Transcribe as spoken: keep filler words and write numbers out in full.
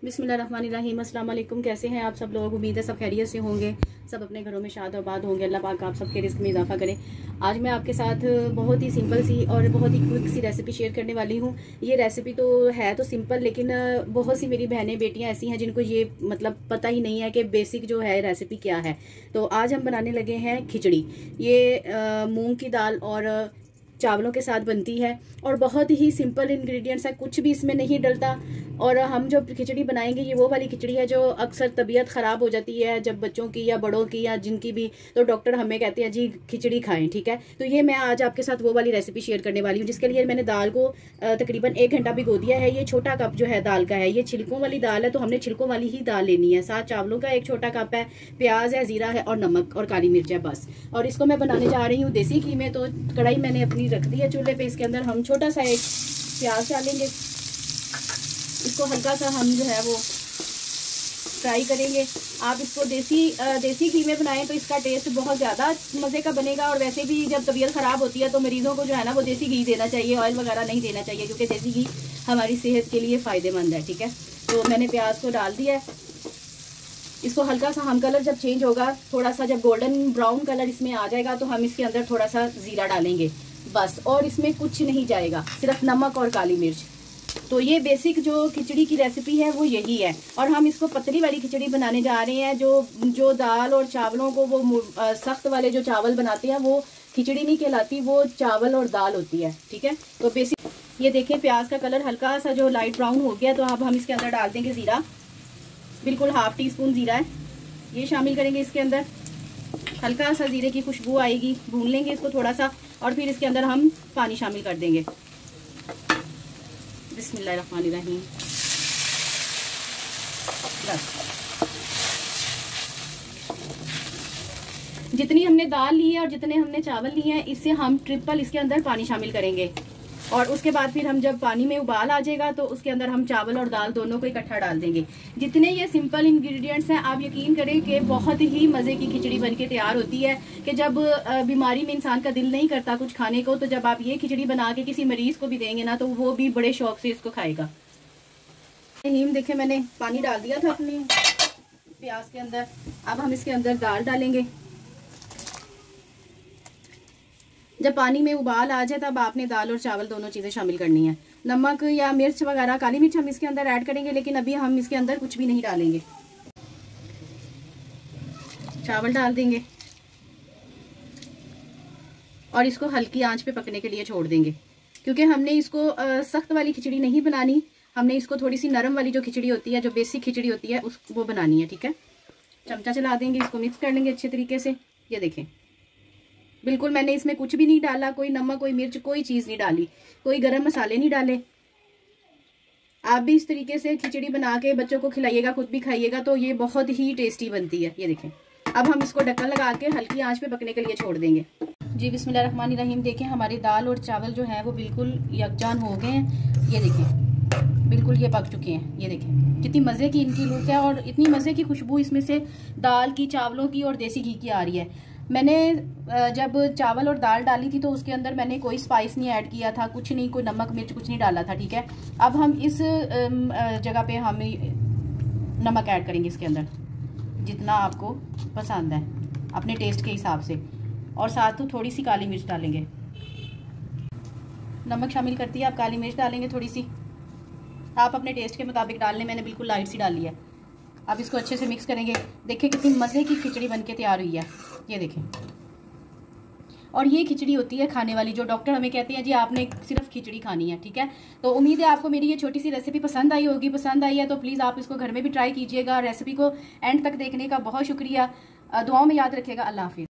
बिस्मिल्लाहिर्रहमानिर्रहीम। अस्सलाम वालेकुम। कैसे हैं आप सब लोग? उम्मीद है सब खैरियत से होंगे, सब अपने घरों में शाद आबाद होंगे। अल्लाह पाक आप सबके रिस्क में इजाफा करे। आज मैं आपके साथ बहुत ही सिंपल सी और बहुत ही क्विक सी रेसिपी शेयर करने वाली हूँ। ये रेसिपी तो है तो सिंपल, लेकिन बहुत सी मेरी बहनें बेटियाँ ऐसी हैं जिनको ये मतलब पता ही नहीं है कि बेसिक जो है रेसिपी क्या है। तो आज हम बनाने लगे हैं खिचड़ी। ये मूंग की दाल और चावलों के साथ बनती है और बहुत ही सिंपल इंग्रेडिएंट्स है, कुछ भी इसमें नहीं डलता। और हम जो खिचड़ी बनाएंगे ये वो वाली खिचड़ी है जो अक्सर तबीयत ख़राब हो जाती है जब बच्चों की या बड़ों की या जिनकी भी, तो डॉक्टर हमें कहते हैं जी खिचड़ी खाएं, ठीक है। तो ये मैं आज आपके साथ वो वाली रेसिपी शेयर करने वाली हूँ, जिसके लिए मैंने दाल को तकरीबन एक घंटा भिगो दिया है। ये छोटा कप जो है दाल का है, ये छिलकों वाली दाल है, तो हमने छिलकों वाली ही दाल लेनी है। साथ चावलों का एक छोटा कप है, प्याज है, ज़ीरा है और नमक और काली मिर्च है, बस। और इसको मैं बनाने जा रही हूँ देसी घी में। तो कढ़ाई मैंने अपनी रख दी है चूल्हे पे। इसके अंदर हम छोटा सा एक प्याज डालेंगे, इसको हल्का सा हम जो है वो फ्राई करेंगे। आप इसको देसी देसी घी में बनाएं तो इसका टेस्ट बहुत ज़्यादा मज़े का बनेगा। और वैसे भी जब तबीयत ख़राब होती है तो मरीज़ों को जो है ना वो देसी घी देना चाहिए, ऑयल वगैरह नहीं देना चाहिए, क्योंकि देसी घी हमारी सेहत के लिए फ़ायदेमंद है, ठीक है। तो मैंने प्याज को डाल दिया है। इसको हल्का सा हम कलर जब चेंज होगा, थोड़ा सा जब गोल्डन ब्राउन कलर इसमें आ जाएगा, तो हम इसके अंदर थोड़ा सा ज़ीरा डालेंगे, बस। और इसमें कुछ नहीं जाएगा, सिर्फ नमक और काली मिर्च। तो ये बेसिक जो खिचड़ी की रेसिपी है वो यही है। और हम इसको पतली वाली खिचड़ी बनाने जा रहे हैं। जो जो दाल और चावलों को वो सख्त वाले जो चावल बनाते हैं वो खिचड़ी नहीं कहलाती, वो चावल और दाल होती है, ठीक है। तो बेसिक ये देखें, प्याज का कलर हल्का सा जो लाइट ब्राउन हो गया, तो अब हम इसके अंदर डाल देंगे ज़ीरा। बिल्कुल हाफ टी स्पून ज़ीरा है, ये शामिल करेंगे इसके अंदर। हल्का सा ज़ीरे की खुशबू आएगी, भून लेंगे इसको थोड़ा सा, और फिर इसके अंदर हम पानी शामिल कर देंगे। बिस्मिल्लाहिर्रहमानिर्रहीम। बस जितनी हमने दाल ली है और जितने हमने चावल लिए हैं, इससे हम ट्रिपल इसके अंदर पानी शामिल करेंगे। और उसके बाद फिर हम जब पानी में उबाल आ जाएगा तो उसके अंदर हम चावल और दाल दोनों को इकट्ठा डाल देंगे। जितने ये सिंपल इंग्रेडिएंट्स हैं, आप यकीन करें कि बहुत ही मज़े की खिचड़ी बनके तैयार होती है। कि जब बीमारी में इंसान का दिल नहीं करता कुछ खाने को, तो जब आप ये खिचड़ी बना के किसी मरीज को भी देंगे ना, तो वो भी बड़े शौक से इसको खाएगा। हीम देखे, मैंने पानी डाल दिया था अपने प्याज के अंदर। अब हम इसके अंदर दाल डालेंगे। जब पानी में उबाल आ जाए तब आपने दाल और चावल दोनों चीज़ें शामिल करनी है। नमक या मिर्च वगैरह, काली मिर्च हम इसके अंदर ऐड करेंगे, लेकिन अभी हम इसके अंदर कुछ भी नहीं डालेंगे। चावल डाल देंगे और इसको हल्की आंच पे पकने के लिए छोड़ देंगे, क्योंकि हमने इसको सख्त वाली खिचड़ी नहीं बनानी। हमने इसको थोड़ी सी नरम वाली जो खिचड़ी होती है, जो बेसिक खिचड़ी होती है, उस वो बनानी है, ठीक है। चमचा चला देंगे, इसको मिक्स कर लेंगे अच्छे तरीके से। ये देखें, बिल्कुल मैंने इसमें कुछ भी नहीं डाला, कोई नमक, कोई मिर्च, कोई चीज़ नहीं डाली, कोई गरम मसाले नहीं डाले। आप भी इस तरीके से खिचड़ी बना के बच्चों को खिलाइएगा, खुद भी खाइएगा, तो ये बहुत ही टेस्टी बनती है। ये देखें, अब हम इसको ढक्कन लगा के हल्की आंच पे पकने के लिए छोड़ देंगे। जी बिस्मिल्लाहिर्रहमानिर्रहीम। देखें, हमारी दाल और चावल जो है वो बिल्कुल यकजान हो गए हैं। ये देखें, बिल्कुल ये पक चुके हैं। ये देखें कितनी मज़े की इनकी लुक है और इतनी मज़े की खुशबू इसमें से दाल की, चावलों की और देसी घी की आ रही है। मैंने जब चावल और दाल डाली थी तो उसके अंदर मैंने कोई स्पाइस नहीं ऐड किया था, कुछ नहीं, कोई नमक मिर्च कुछ नहीं डाला था, ठीक है। अब हम इस जगह पे हम नमक ऐड करेंगे इसके अंदर, जितना आपको पसंद है अपने टेस्ट के हिसाब से, और साथ तो थोड़ी सी काली मिर्च डालेंगे। नमक शामिल करती है, आप काली मिर्च डालेंगे थोड़ी सी, आप अपने टेस्ट के मुताबिक डाल लें। मैंने बिल्कुल लाइट सी डाली है। अब इसको अच्छे से मिक्स करेंगे। देखिए कितनी मज़े की खिचड़ी बनके तैयार हुई है। ये देखें, और ये खिचड़ी होती है खाने वाली, जो डॉक्टर हमें कहते हैं जी आपने सिर्फ खिचड़ी खानी है, ठीक है। तो उम्मीद है आपको मेरी ये छोटी सी रेसिपी पसंद आई होगी। पसंद आई है तो प्लीज़ आप इसको घर में भी ट्राई कीजिएगा। रेसिपी को एंड तक देखने का बहुत शुक्रिया। दुआओं में याद रखिएगा। अल्लाह हाफिज़।